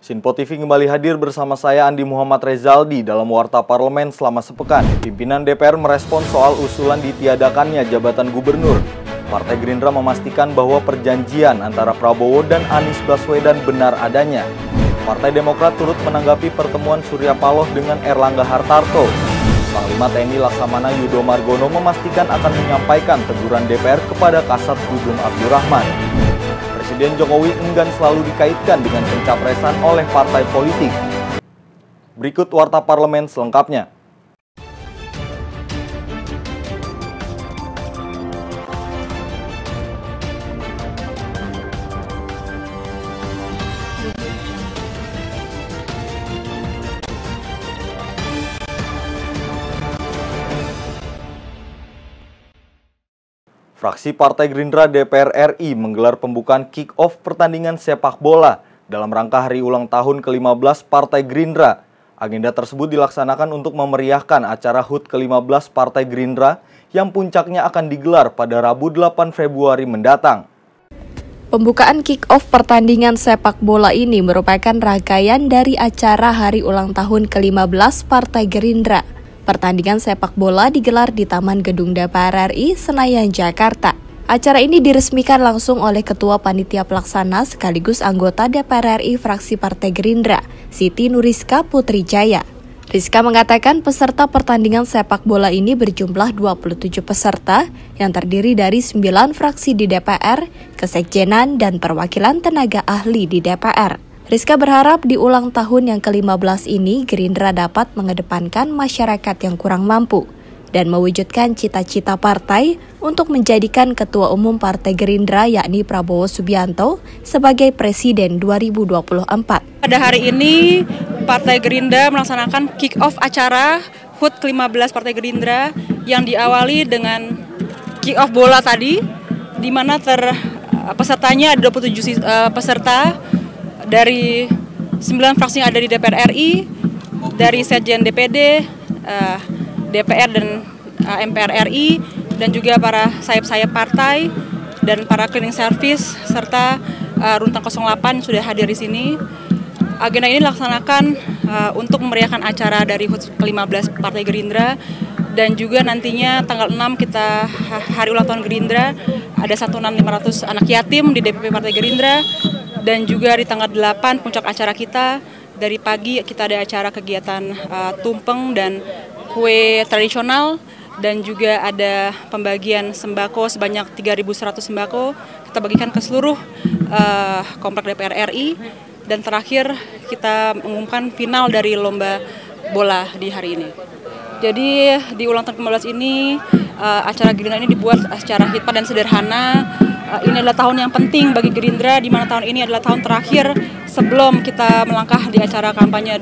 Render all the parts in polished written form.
Sinpo TV kembali hadir bersama saya Andi Muhammad Rezaldi dalam Warta Parlemen selama sepekan. Pimpinan DPR merespon soal usulan ditiadakannya jabatan gubernur. Partai Gerindra memastikan bahwa perjanjian antara Prabowo dan Anies Baswedan benar adanya. Partai Demokrat turut menanggapi pertemuan Surya Paloh dengan Erlangga Hartarto. Panglima TNI Laksamana Yudo Margono memastikan akan menyampaikan teguran DPR kepada Kasat Dudung Abdurrahman. Presiden Jokowi enggan selalu dikaitkan dengan pencapresan oleh partai politik. Berikut Warta Parlemen selengkapnya. Fraksi Partai Gerindra DPR RI menggelar pembukaan kick-off pertandingan sepak bola dalam rangka hari ulang tahun ke-15 Partai Gerindra. Agenda tersebut dilaksanakan untuk memeriahkan acara HUT ke-15 Partai Gerindra yang puncaknya akan digelar pada Rabu 8 Februari mendatang. Pembukaan kick-off pertandingan sepak bola ini merupakan rangkaian dari acara hari ulang tahun ke-15 Partai Gerindra. Pertandingan sepak bola digelar di Taman Gedung DPR RI, Senayan, Jakarta. Acara ini diresmikan langsung oleh Ketua Panitia Pelaksana sekaligus anggota DPR RI fraksi Partai Gerindra, Siti Nuriska Putrijaya. Rizka mengatakan peserta pertandingan sepak bola ini berjumlah 27 peserta yang terdiri dari 9 fraksi di DPR, kesekjenan, dan perwakilan tenaga ahli di DPR. Rizka berharap di ulang tahun yang ke-15 ini Gerindra dapat mengedepankan masyarakat yang kurang mampu dan mewujudkan cita-cita partai untuk menjadikan Ketua Umum Partai Gerindra yakni Prabowo Subianto sebagai Presiden 2024. Pada hari ini Partai Gerindra melaksanakan kick-off acara HUT ke-15 Partai Gerindra yang diawali dengan kick-off bola tadi, di mana pesertanya ada 27 peserta dari 9 fraksi yang ada di DPR RI, dari Sekjen DPD, DPR dan MPR RI, dan juga para sayap-sayap partai dan para cleaning service serta Rutan 08 sudah hadir di sini. Agenda ini dilaksanakan untuk memeriahkan acara dari HUT ke-15 Partai Gerindra, dan juga nantinya tanggal 6 kita hari ulang tahun Gerindra, ada santunan 500 anak yatim di DPP Partai Gerindra. Dan juga di tanggal 8 puncak acara kita, dari pagi kita ada acara kegiatan tumpeng dan kue tradisional, dan juga ada pembagian sembako sebanyak 3.100 sembako kita bagikan ke seluruh komplek DPR RI, dan terakhir kita mengumumkan final dari lomba bola di hari ini. Jadi di ulang tahun ke-15 ini acara Gerindra ini dibuat secara hikmat dan sederhana. Ini adalah tahun yang penting bagi Gerindra, di mana tahun ini adalah tahun terakhir sebelum kita melangkah di acara kampanye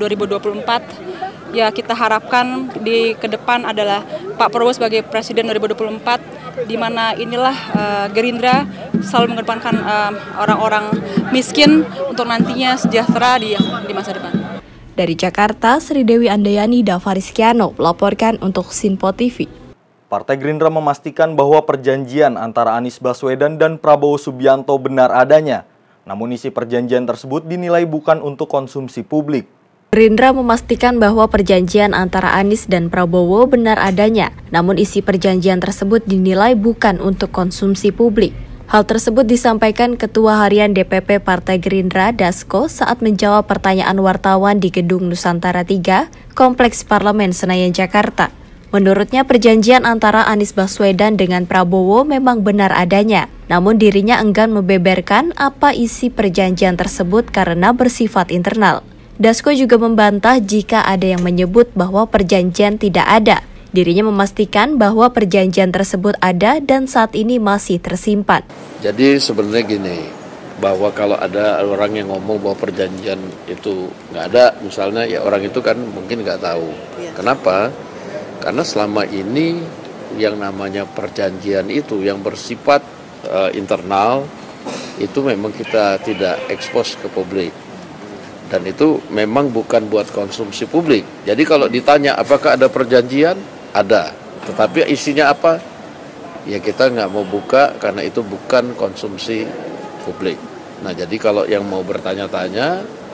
2024. Ya, kita harapkan ke depan adalah Pak Prabowo sebagai Presiden 2024, di mana inilah Gerindra selalu mengedepankan orang-orang miskin untuk nantinya sejahtera di masa depan. Dari Jakarta, Sri Dewi Andayani Davariskiano melaporkan untuk Sinpo TV. Partai Gerindra memastikan bahwa perjanjian antara Anies Baswedan dan Prabowo Subianto benar adanya. Namun isi perjanjian tersebut dinilai bukan untuk konsumsi publik. Gerindra memastikan bahwa perjanjian antara Anies dan Prabowo benar adanya. Namun isi perjanjian tersebut dinilai bukan untuk konsumsi publik. Hal tersebut disampaikan Ketua Harian DPP Partai Gerindra Dasko saat menjawab pertanyaan wartawan di Gedung Nusantara 3, Kompleks Parlemen Senayan, Jakarta. Menurutnya perjanjian antara Anies Baswedan dengan Prabowo memang benar adanya, namun dirinya enggan membeberkan apa isi perjanjian tersebut karena bersifat internal. Dasko juga membantah jika ada yang menyebut bahwa perjanjian tidak ada. Dirinya memastikan bahwa perjanjian tersebut ada dan saat ini masih tersimpan. Jadi sebenarnya gini, bahwa kalau ada orang yang ngomong bahwa perjanjian itu nggak ada, misalnya ya orang itu kan mungkin nggak tahu. Kenapa? Karena selama ini yang namanya perjanjian itu yang bersifat internal itu memang kita tidak ekspos ke publik. Dan itu memang bukan buat konsumsi publik. Jadi kalau ditanya apakah ada perjanjian, ada. Tetapi isinya apa? Ya kita nggak mau buka karena itu bukan konsumsi publik. Nah jadi kalau yang mau bertanya-tanya,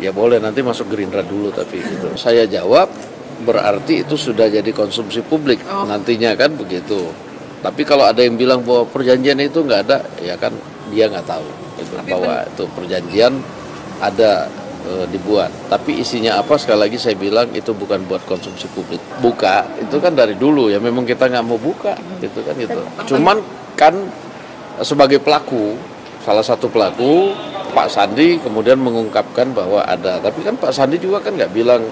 ya boleh nanti masuk Gerindra dulu, tapi gitu. Saya jawab, berarti itu sudah jadi konsumsi publik nantinya kan begitu. Tapi kalau ada yang bilang bahwa perjanjian itu nggak ada, ya kan dia nggak tahu gitu, bahwa itu perjanjian ada dibuat. Tapi isinya apa, sekali lagi saya bilang itu bukan buat konsumsi publik. Buka itu kan dari dulu ya, memang kita nggak mau buka gitu kan itu. Cuman kan sebagai pelaku, salah satu pelaku Pak Sandi kemudian mengungkapkan bahwa ada, tapi kan Pak Sandi juga kan nggak bilang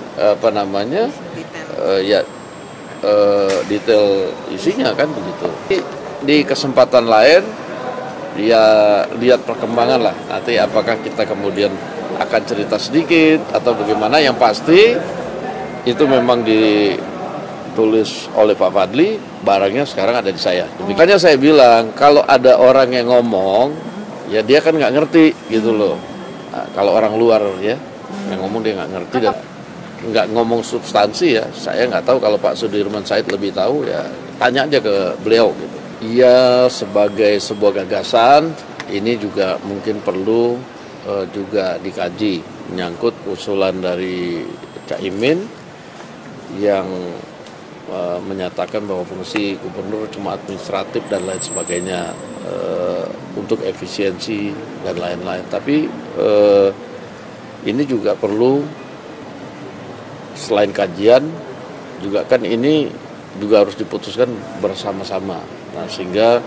detail isinya kan begitu. Di kesempatan lain ya lihat perkembangan lah, nanti apakah kita kemudian akan cerita sedikit atau bagaimana. Yang pasti itu memang ditulis oleh Pak Fadli, barangnya sekarang ada di saya. Makanya saya bilang kalau ada orang yang ngomong, ya dia kan nggak ngerti gitu loh. Nah, kalau orang luar ya yang ngomong dia nggak ngerti dan nggak ngomong substansi ya. Saya nggak tahu, kalau Pak Sudirman Said lebih tahu ya tanya aja ke beliau gitu. Iya, sebagai sebuah gagasan ini juga mungkin perlu juga dikaji, menyangkut usulan dari Caimin yang menyatakan bahwa fungsi gubernur cuma administratif dan lain sebagainya, untuk efisiensi dan lain-lain. Tapi ini juga perlu, selain kajian juga kan ini juga harus diputuskan bersama-sama. Nah, sehingga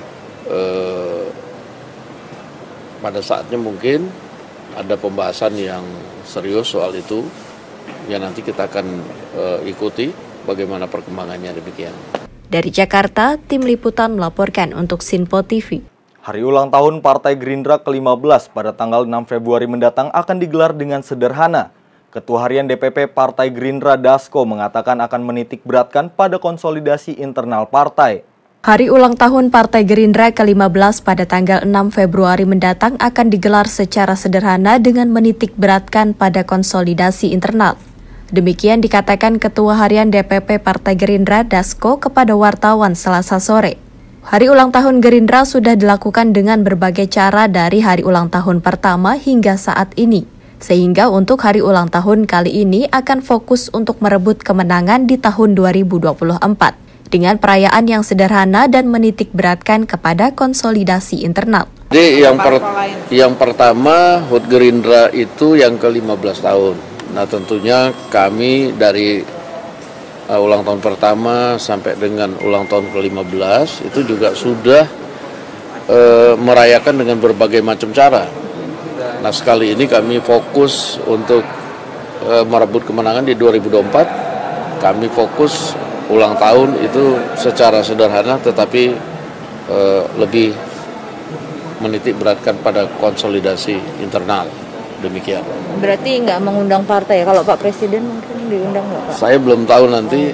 pada saatnya mungkin ada pembahasan yang serius soal itu, ya nanti kita akan ikuti bagaimana perkembangannya, demikian. Dari Jakarta, tim liputan melaporkan untuk Sinpo TV. Hari ulang tahun Partai Gerindra ke-15 pada tanggal 6 Februari mendatang akan digelar dengan sederhana. Ketua Harian DPP Partai Gerindra Dasko mengatakan akan menitik beratkan pada konsolidasi internal partai. Hari ulang tahun Partai Gerindra ke-15 pada tanggal 6 Februari mendatang akan digelar secara sederhana dengan menitik beratkan pada konsolidasi internal. Demikian dikatakan Ketua Harian DPP Partai Gerindra Dasko kepada wartawan Selasa sore. Hari ulang tahun Gerindra sudah dilakukan dengan berbagai cara dari hari ulang tahun pertama hingga saat ini. Sehingga untuk hari ulang tahun kali ini akan fokus untuk merebut kemenangan di tahun 2024. Dengan perayaan yang sederhana dan menitik beratkan kepada konsolidasi internal. Jadi yang pertama HUT Gerindra itu yang ke-15 tahun. Nah, tentunya kami dari ulang tahun pertama sampai dengan ulang tahun ke-15 itu juga sudah merayakan dengan berbagai macam cara. Nah, sekali ini kami fokus untuk merebut kemenangan di 2024. Kami fokus ulang tahun itu secara sederhana tetapi lebih menitik beratkan pada konsolidasi internal. Demikian. Berarti nggak mengundang partai ya? Kalau Pak Presiden mungkin diundang nggak Pak? Saya belum tahu nanti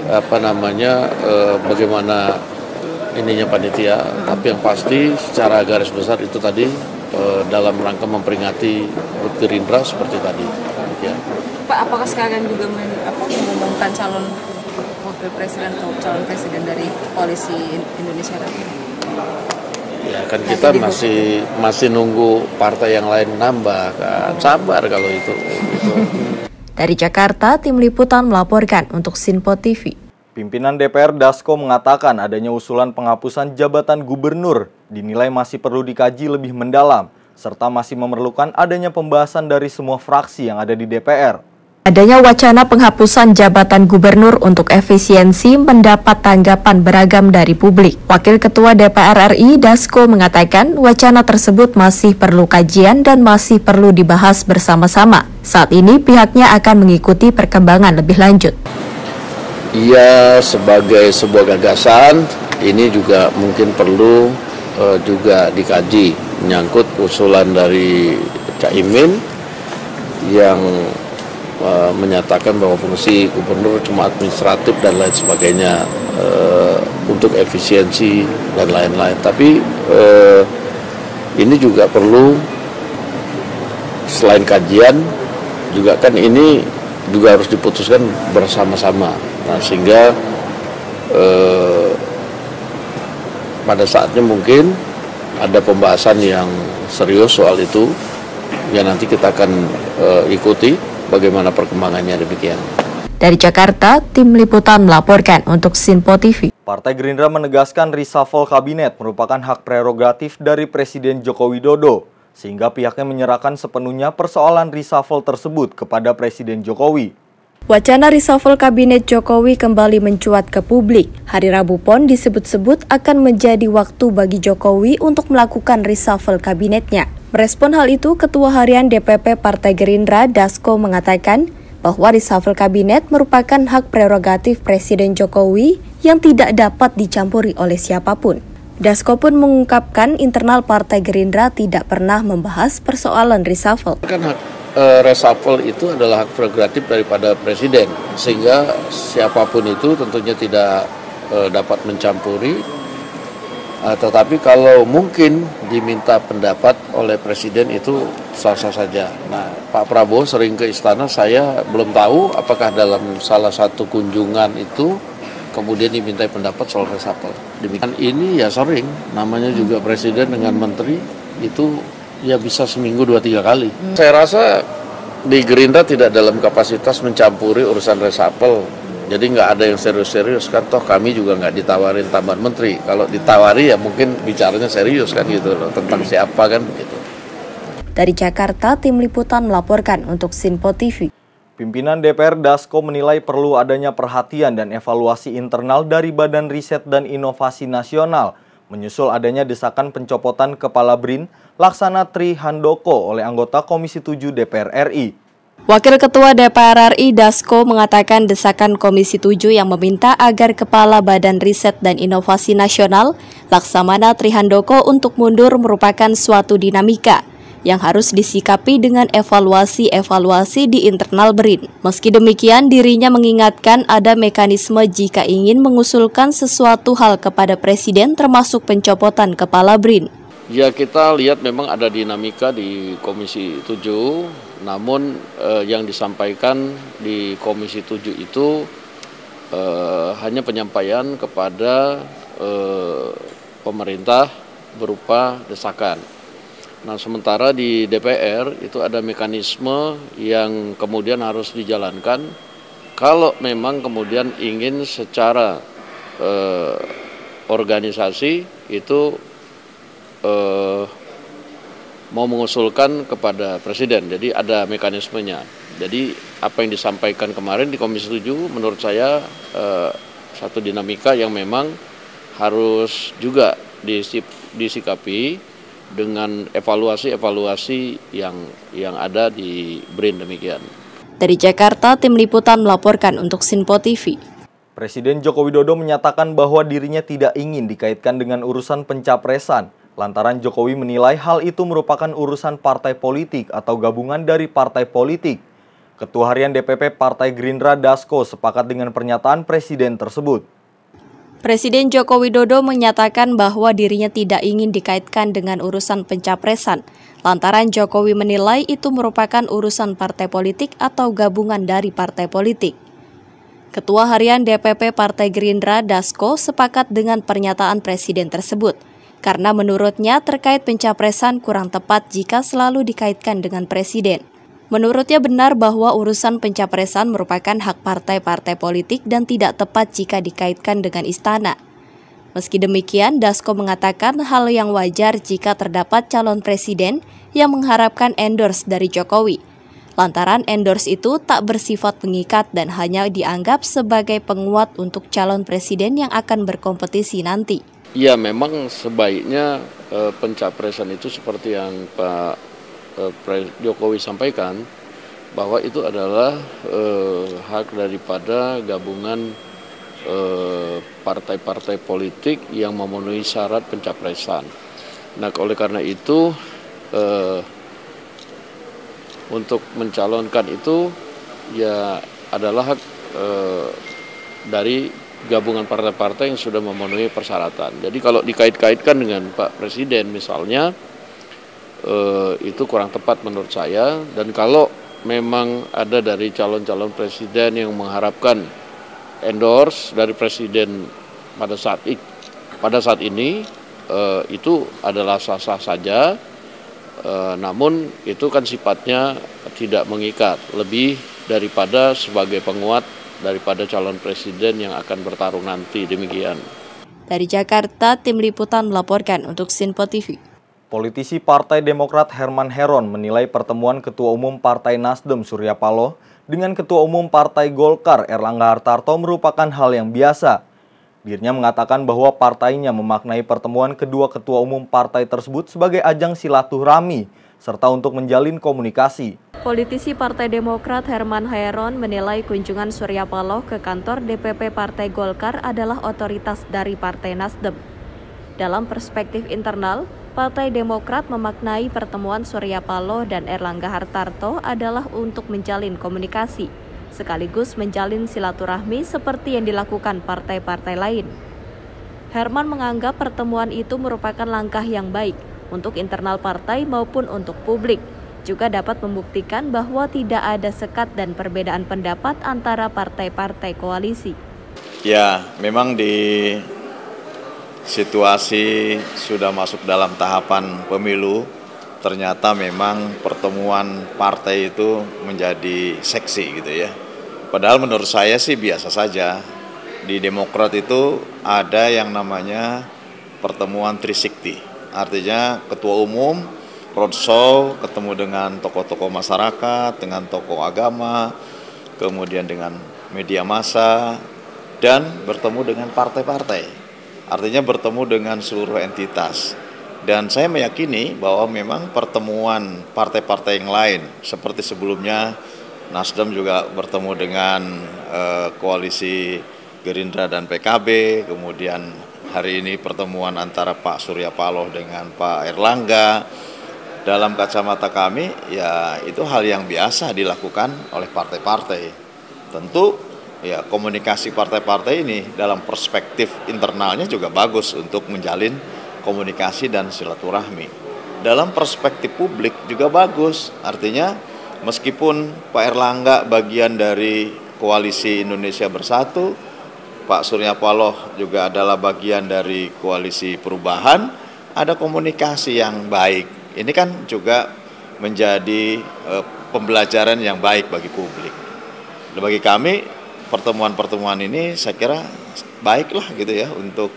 bagaimana ininya panitia, tapi yang pasti secara garis besar itu tadi dalam rangka memperingati HUT Gerindra seperti tadi. Demikian. Pak, apakah sekalian juga mengumumkan calon wakil presiden atau calon presiden dari koalisi Indonesia Raya? Ya kan kita masih nunggu partai yang lain nambah kan, sabar kalau itu. Dari Jakarta, tim liputan melaporkan untuk Sinpo TV. Pimpinan DPR Dasko mengatakan adanya usulan penghapusan jabatan gubernur dinilai masih perlu dikaji lebih mendalam, serta masih memerlukan adanya pembahasan dari semua fraksi yang ada di DPR. Adanya wacana penghapusan jabatan gubernur untuk efisiensi mendapat tanggapan beragam dari publik. Wakil Ketua DPR RI Dasko mengatakan wacana tersebut masih perlu kajian dan masih perlu dibahas bersama-sama. Saat ini pihaknya akan mengikuti perkembangan lebih lanjut. Iya, sebagai sebuah gagasan ini juga mungkin perlu juga dikaji, menyangkut usulan dari Caimin yang menyatakan bahwa fungsi gubernur cuma administratif dan lain sebagainya, untuk efisiensi dan lain-lain. Tapi ini juga perlu, selain kajian juga kan ini juga harus diputuskan bersama-sama. Nah, sehingga pada saatnya mungkin ada pembahasan yang serius soal itu, ya nanti kita akan ikuti bagaimana perkembangannya demikian. Dari Jakarta, tim liputan melaporkan untuk Sinpo TV. Partai Gerindra menegaskan reshuffle kabinet merupakan hak prerogatif dari Presiden Joko Widodo, sehingga pihaknya menyerahkan sepenuhnya persoalan reshuffle tersebut kepada Presiden Jokowi. Wacana reshuffle kabinet Jokowi kembali mencuat ke publik. Hari Rabu Pon disebut-sebut akan menjadi waktu bagi Jokowi untuk melakukan reshuffle kabinetnya. Merespon hal itu, Ketua Harian DPP Partai Gerindra, Dasko, mengatakan bahwa reshuffle kabinet merupakan hak prerogatif Presiden Jokowi yang tidak dapat dicampuri oleh siapapun. Dasko pun mengungkapkan internal Partai Gerindra tidak pernah membahas persoalan reshuffle. Reshuffle itu adalah hak prerogatif daripada Presiden, sehingga siapapun itu tentunya tidak dapat mencampuri. Tetapi kalau mungkin diminta pendapat oleh Presiden itu sah-sah saja. Nah, Pak Prabowo sering ke istana, saya belum tahu apakah dalam salah satu kunjungan itu kemudian dimintai pendapat soal reshuffle. Demikian ini ya sering, namanya juga Presiden dengan Menteri itu ya bisa seminggu 2-3 kali. Saya rasa di Gerindra tidak dalam kapasitas mencampuri urusan reshuffle. Jadi nggak ada yang serius-serius kan, toh kami juga nggak ditawarin tambahan menteri. Kalau ditawari ya mungkin bicaranya serius kan gitu loh, tentang siapa kan begitu. Dari Jakarta, tim liputan melaporkan untuk Sinpo TV. Pimpinan DPR Dasko menilai perlu adanya perhatian dan evaluasi internal dari Badan Riset dan Inovasi Nasional, menyusul adanya desakan pencopotan Kepala BRIN Laksana Tri Handoko oleh anggota Komisi 7 DPR RI. Wakil Ketua DPR RI Dasko mengatakan desakan Komisi 7 yang meminta agar Kepala Badan Riset dan Inovasi Nasional Laksamana Tri Handoko untuk mundur merupakan suatu dinamika yang harus disikapi dengan evaluasi di internal BRIN. Meski demikian, dirinya mengingatkan ada mekanisme jika ingin mengusulkan sesuatu hal kepada Presiden termasuk pencopotan Kepala BRIN. Ya, kita lihat memang ada dinamika di Komisi 7, namun yang disampaikan di Komisi 7 itu hanya penyampaian kepada pemerintah berupa desakan. Nah, sementara di DPR itu ada mekanisme yang kemudian harus dijalankan kalau memang kemudian ingin secara organisasi itu mau mengusulkan kepada Presiden. Jadi ada mekanismenya. Jadi apa yang disampaikan kemarin di Komisi 7 menurut saya satu dinamika yang memang harus juga disikapi dengan evaluasi yang ada di BRIN demikian. Dari Jakarta, tim liputan melaporkan untuk Sinpo TV. Presiden Joko Widodo menyatakan bahwa dirinya tidak ingin dikaitkan dengan urusan pencapresan, lantaran Jokowi menilai hal itu merupakan urusan partai politik atau gabungan dari partai politik. Ketua Harian DPP Partai Gerindra Dasko sepakat dengan pernyataan Presiden tersebut. Presiden Joko Widodo menyatakan bahwa dirinya tidak ingin dikaitkan dengan urusan pencapresan, lantaran Jokowi menilai itu merupakan urusan partai politik atau gabungan dari partai politik. Ketua Harian DPP Partai Gerindra Dasko sepakat dengan pernyataan Presiden tersebut, karena menurutnya terkait pencapresan kurang tepat jika selalu dikaitkan dengan Presiden. Menurutnya benar bahwa urusan pencapresan merupakan hak partai-partai politik dan tidak tepat jika dikaitkan dengan istana. Meski demikian, Dasko mengatakan hal yang wajar jika terdapat calon presiden yang mengharapkan endorse dari Jokowi. Lantaran endorse itu tak bersifat mengikat dan hanya dianggap sebagai penguat untuk calon presiden yang akan berkompetisi nanti. Ya, memang sebaiknya pencapresan itu seperti yang Pak Jokowi sampaikan, bahwa itu adalah hak daripada gabungan partai-partai politik yang memenuhi syarat pencapresan. Nah, oleh karena itu untuk mencalonkan itu ya adalah hak dari gabungan partai-partai yang sudah memenuhi persyaratan. Jadi kalau dikait-kaitkan dengan Pak Presiden misalnya, itu kurang tepat menurut saya. Dan kalau memang ada dari calon-calon presiden yang mengharapkan endorse dari presiden pada saat ini, itu adalah sah-sah saja. Namun itu kan sifatnya tidak mengikat, lebih daripada sebagai penguat daripada calon presiden yang akan bertarung nanti, demikian. Dari Jakarta, Tim Liputan melaporkan untuk Sinpo TV. Politisi Partai Demokrat Herman Heron menilai pertemuan Ketua Umum Partai Nasdem Surya Paloh dengan Ketua Umum Partai Golkar Erlangga Hartarto merupakan hal yang biasa. Dirinya mengatakan bahwa partainya memaknai pertemuan kedua ketua umum partai tersebut sebagai ajang silaturahmi serta untuk menjalin komunikasi. Politisi Partai Demokrat Herman Heron menilai kunjungan Surya Paloh ke kantor DPP Partai Golkar adalah otoritas dari Partai Nasdem. Dalam perspektif internal, Partai Demokrat memaknai pertemuan Surya Paloh dan Erlangga Hartarto adalah untuk menjalin komunikasi, sekaligus menjalin silaturahmi seperti yang dilakukan partai-partai lain. Herman menganggap pertemuan itu merupakan langkah yang baik untuk internal partai maupun untuk publik. Juga dapat membuktikan bahwa tidak ada sekat dan perbedaan pendapat antara partai-partai koalisi. Ya, memang di situasi sudah masuk dalam tahapan pemilu, ternyata memang pertemuan partai itu menjadi seksi gitu ya. Padahal menurut saya sih biasa saja. Di Demokrat itu ada yang namanya pertemuan 360. Artinya ketua umum roadshow, ketemu dengan tokoh-tokoh masyarakat, dengan tokoh agama, kemudian dengan media massa, dan bertemu dengan partai-partai. Artinya bertemu dengan seluruh entitas. Dan saya meyakini bahwa memang pertemuan partai-partai yang lain, seperti sebelumnya Nasdem juga bertemu dengan koalisi Gerindra dan PKB, kemudian hari ini pertemuan antara Pak Surya Paloh dengan Pak Erlangga. Dalam kacamata kami, ya itu hal yang biasa dilakukan oleh partai-partai. Tentu ya komunikasi partai-partai ini dalam perspektif internalnya juga bagus untuk menjalin komunikasi dan silaturahmi. Dalam perspektif publik juga bagus, artinya meskipun Pak Erlangga bagian dari koalisi Indonesia Bersatu, Pak Surya Paloh juga adalah bagian dari koalisi perubahan, ada komunikasi yang baik. Ini kan juga menjadi pembelajaran yang baik bagi publik. Dan bagi kami pertemuan-pertemuan ini saya kira baiklah gitu ya untuk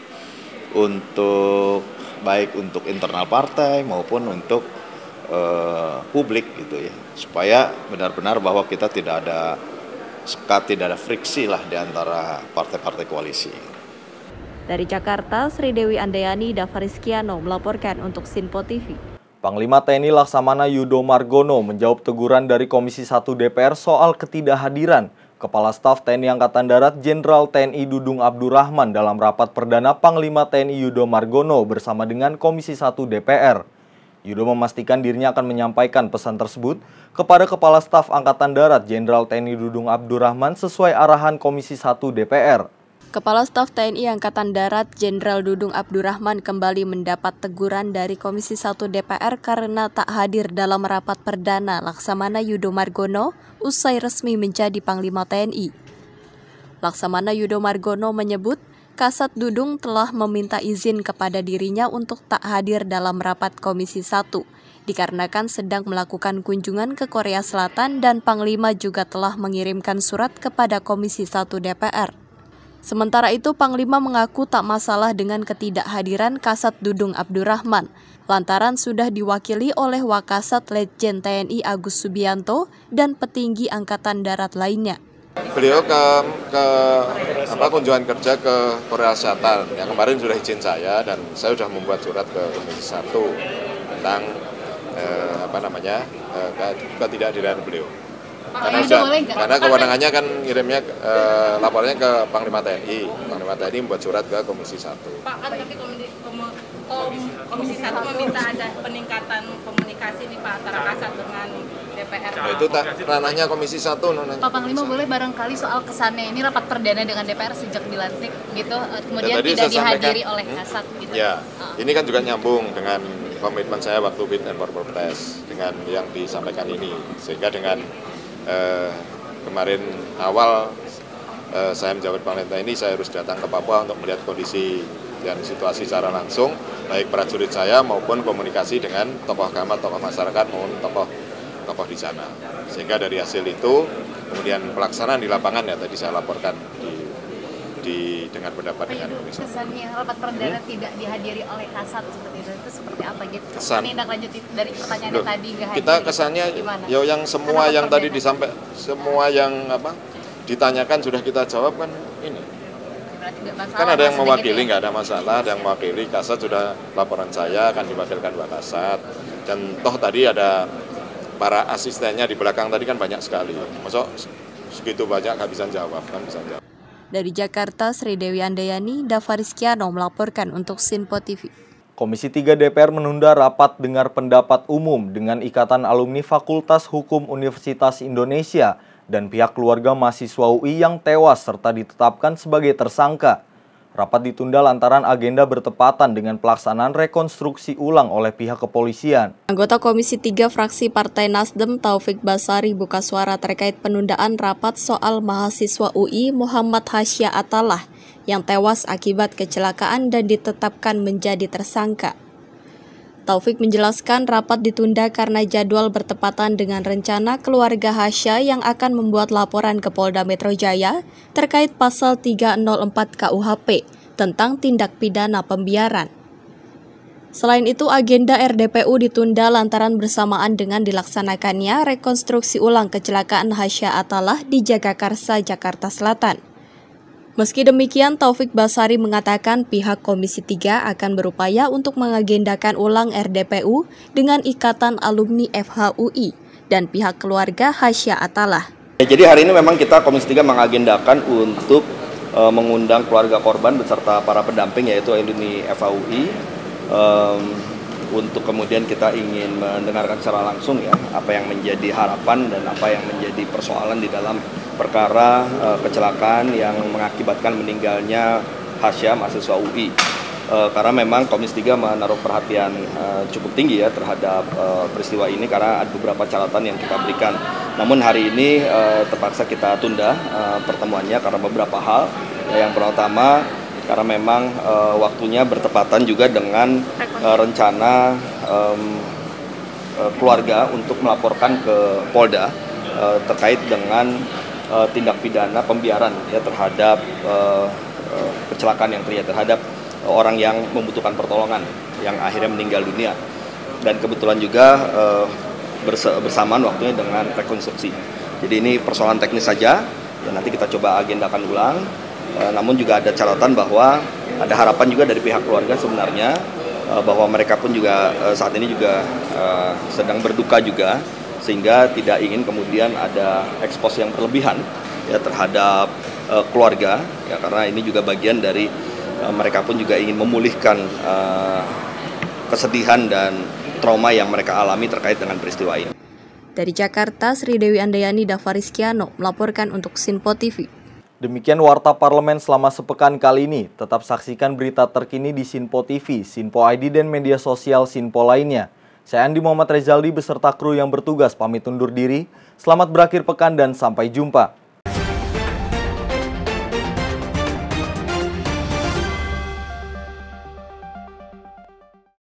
baik untuk internal partai maupun untuk publik gitu ya, supaya benar-benar bahwa kita tidak ada sekat, tidak ada friksi lah di antara partai-partai koalisi. Dari Jakarta, Sri Dewi Andayani Davarizkiano melaporkan untuk Sinpo TV. Panglima TNI Laksamana Yudo Margono menjawab teguran dari Komisi 1 DPR soal ketidakhadiran Kepala Staf TNI Angkatan Darat Jenderal TNI Dudung Abdurrahman dalam rapat perdana Panglima TNI Yudo Margono bersama dengan Komisi 1 DPR. Yudo memastikan dirinya akan menyampaikan pesan tersebut kepada Kepala Staf Angkatan Darat Jenderal TNI Dudung Abdurrahman sesuai arahan Komisi 1 DPR. Kepala Staf TNI Angkatan Darat Jenderal Dudung Abdurrahman kembali mendapat teguran dari Komisi 1 DPR karena tak hadir dalam rapat perdana Laksamana Yudo Margono usai resmi menjadi Panglima TNI. Laksamana Yudo Margono menyebut Kasat Dudung telah meminta izin kepada dirinya untuk tak hadir dalam rapat Komisi 1, dikarenakan sedang melakukan kunjungan ke Korea Selatan dan Panglima juga telah mengirimkan surat kepada Komisi 1 DPR. Sementara itu, Panglima mengaku tak masalah dengan ketidakhadiran Kasat Dudung Abdurrahman, lantaran sudah diwakili oleh Wakasat Letjen TNI Agus Subianto dan petinggi Angkatan Darat lainnya. Beliau kunjungan kerja ke Korea Selatan, yang kemarin sudah izin saya dan saya sudah membuat surat ke Komisi 1 tentang ketidakhadiran beliau. Karena kewenangannya kan ngirimnya laporannya ke Panglima TNI. Panglima TNI membuat surat ke Komisi 1. Pak, kan tapi Komisi 1 meminta ada peningkatan komunikasi nih Pak antara Kasat dengan DPR. Nah, itu ranahnya Komisi 1. Pak Panglima boleh barangkali soal kesannya ini rapat perdana dengan DPR sejak dilantik gitu, kemudian tidak dihadiri oleh Kasat gitu. Ya, ini kan juga nyambung dengan komitmen saya waktu Fit and Proper Test dengan yang disampaikan ini, sehingga dengan kemarin awal saya menjabat Panglima TNI, saya harus datang ke Papua untuk melihat kondisi dan situasi secara langsung. baik prajurit saya maupun komunikasi dengan tokoh agama, tokoh masyarakat maupun tokoh di sana. Sehingga dari hasil itu kemudian pelaksanaan di lapangan ya tadi saya laporkan dengan pendapat dengan komisi. Kesannya rapat perdana tidak dihadiri oleh Kasat seperti itu seperti apa gitu? Kesan. Tindak lanjut dari pertanyaan tadi nggak hadir. Kita kesannya ya yang semua yang tadi semua yang ditanyakan sudah kita jawab kan ini. Kan ada yang mewakili, nggak ada masalah, ada yang mewakili. Kasat sudah laporan saya akan diwakilkan Pak Kasat. Dan toh tadi ada para asistennya di belakang tadi kan banyak sekali. Masuk segitu banyak nggak bisa jawab kan bisa jawab. Dari Jakarta, Sri Dewi Andayani, Davarizkiano melaporkan untuk Sinpo TV. Komisi 3 DPR menunda rapat dengar pendapat umum dengan Ikatan Alumni Fakultas Hukum Universitas Indonesia dan pihak keluarga mahasiswa UI yang tewas serta ditetapkan sebagai tersangka. Rapat ditunda lantaran agenda bertepatan dengan pelaksanaan rekonstruksi ulang oleh pihak kepolisian. Anggota Komisi 3 fraksi Partai Nasdem Taufik Basari buka suara terkait penundaan rapat soal mahasiswa UI Muhammad Hasya Atallah yang tewas akibat kecelakaan dan ditetapkan menjadi tersangka. Taufik menjelaskan rapat ditunda karena jadwal bertepatan dengan rencana keluarga Hasya yang akan membuat laporan ke Polda Metro Jaya terkait pasal 304 KUHP tentang tindak pidana pembiaran. Selain itu, agenda RDPU ditunda lantaran bersamaan dengan dilaksanakannya rekonstruksi ulang kecelakaan Hasya Atallah di Jagakarsa, Jakarta Selatan. Meski demikian, Taufik Basari mengatakan pihak Komisi 3 akan berupaya untuk mengagendakan ulang RDPU dengan Ikatan Alumni FHUI dan pihak keluarga Hasya Atallah. Jadi hari ini memang kita Komisi 3 mengagendakan untuk mengundang keluarga korban beserta para pendamping yaitu alumni FHUI untuk kemudian kita ingin mendengarkan secara langsung ya apa yang menjadi harapan dan apa yang menjadi persoalan di dalam perkara kecelakaan yang mengakibatkan meninggalnya Hasya mahasiswa UI. Karena memang Komisi 3 menaruh perhatian cukup tinggi ya terhadap peristiwa ini karena ada beberapa catatan yang kita berikan. Namun hari ini terpaksa kita tunda pertemuannya karena beberapa hal. Yang pertama karena memang waktunya bertepatan juga dengan rencana keluarga untuk melaporkan ke Polda terkait dengan tindak pidana pembiaran ya terhadap kecelakaan yang terjadi terhadap orang yang membutuhkan pertolongan yang akhirnya meninggal dunia. Dan kebetulan juga bersamaan waktunya dengan rekonstruksi. Jadi ini persoalan teknis saja dan nanti kita coba agendakan ulang. Namun juga ada catatan bahwa ada harapan juga dari pihak keluarga sebenarnya bahwa mereka pun juga saat ini juga sedang berduka juga sehingga tidak ingin kemudian ada ekspos yang berlebihan ya terhadap keluarga ya karena ini juga bagian dari mereka pun juga ingin memulihkan kesedihan dan trauma yang mereka alami terkait dengan peristiwa ini. Dari Jakarta, Sri Dewi Andayani, Davarizkiano melaporkan untuk Sinpo TV. Demikian Warta Parlemen selama sepekan kali ini. Tetap saksikan berita terkini di Sinpo TV, Sinpo ID, dan media sosial Sinpo lainnya. Saya Andi Muhammad Rezaldi beserta kru yang bertugas pamit undur diri. Selamat berakhir pekan dan sampai jumpa.